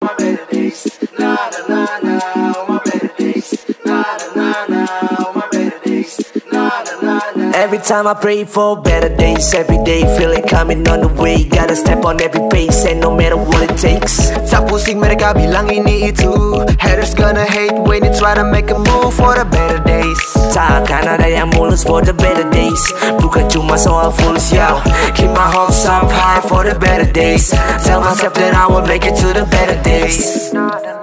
my better days. Na na na na, my better days. Na na na na, my better days. Na na na na. Every time I pray for better days, every day feel it coming on the way. Gotta step on every pace and no matter what it takes. Tak pusing mereka bilang ini itu. Haters gonna hate when you try to make a move for the better days. Takkan ada yang mulus for the better days. Bukan cuma soal fulus, yo. Keep my hopes up high for the better days. Tell myself that I will make it to the better days.